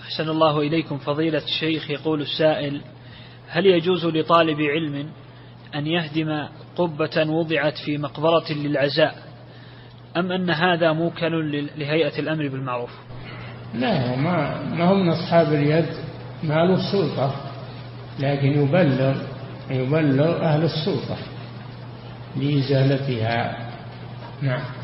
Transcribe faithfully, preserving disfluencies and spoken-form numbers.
أحسن الله إليكم فضيلة الشيخ. يقول السائل: هل يجوز لطالب علم أن يهدم قبة وضعت في مقبرة للعزاء، أم أن هذا موكل لهيئة الأمر بالمعروف؟ لا، ما, ما هم من أصحاب اليد، ما له السلطة، لكن يبلغ يبلغ أهل السلطة لإزالتها. نعم.